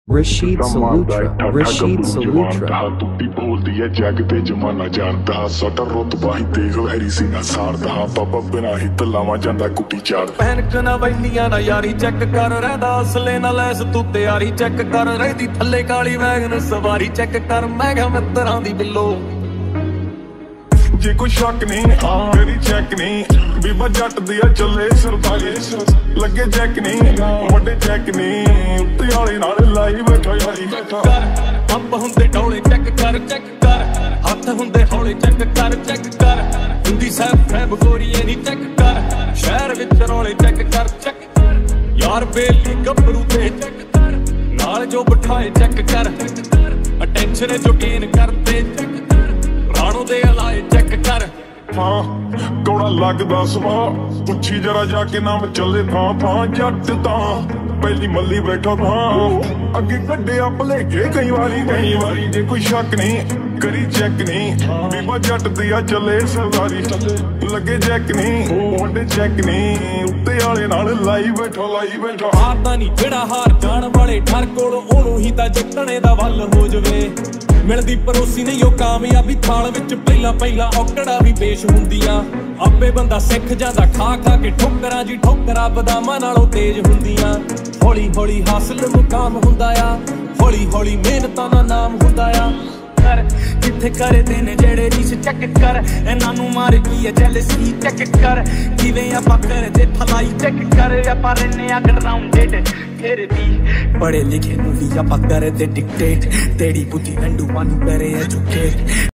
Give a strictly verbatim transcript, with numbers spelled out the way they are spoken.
Rashid Salutra, Rashid Salutra। टूटी बोलती है जग ते जमाना जानता साडा रुतबा ही देख वैरी सिंह सारदा बाबा बिना ही तलावा जांदा कुटी चाड़ पैनक ना वैलियां ना यारी चेक कर रहा असले ना लैस तू तैयारी चेक कर रही थल्ले काली वैगन सवारी चेक कर मैं क्या मित्रा दी बिल्लो जे कोई शक नहीं मेरी चेक नहीं बीबा जट दिया चले सरतारी लगे चेक नहीं वड्डे चेक नहीं उत्ते वाले नाल लाई बैठा यारी कर पंप हुंदे डोले चेक कर चेक कर हथ हुंदे हौले चेक कर चेक कर हिंदी साहब फैब गोरीए नी चेक कर शहर विच रोले चेक कर चेक कर यार बेली गबरू ते चेक कर नाल जो बिठाए चेक कर अटेंशन जो गेन करते चेक कर राणो दे अलाए चेक कर हाँ कौड़ा लगदा सवा पुछी जरा जाके नाम चले था था जट ता पहली मल्ली बैठा था अगे कड्डे भलेखे कई बारी कई बारी जे कोई शक नहीं करी चेक नहीं बीबा जट दिया चले सरदारी लगे चेक नहीं वड्डे चेक नहीं उत्ते वाले नाल लाई बैठा लाई बैठा हारदा नहीं जेड़ा हार जाण वाले ठर कोल ओनू ही तां जितणे दा वल हो जवे मिलदी परोसी नहीं ओ कामयाबी थाल विच पहला पहला औकड़ा भी पेश हुंदियां आपे बंदा सिख जांदा खा खा के ठोकरां जी ठोकरां बदामां नालों तेज हुंदियां हौली हौली हासिल मुकाम हुंदा आ हौली हौली मेहनतां दा नाम हुंदा आ किथे करे देने जेड़े रीस चेक कर इन्हां नूं मार की है जेलसी चेक कर किवें आपां करदे भलाई चेक कर आपां रहने आ ग्राउंडेड फिर भी पढ़े लिखे नूं भी आपां करदे डिक्टेट तेरी बुद्धि लंडू वानी करे एजुकेट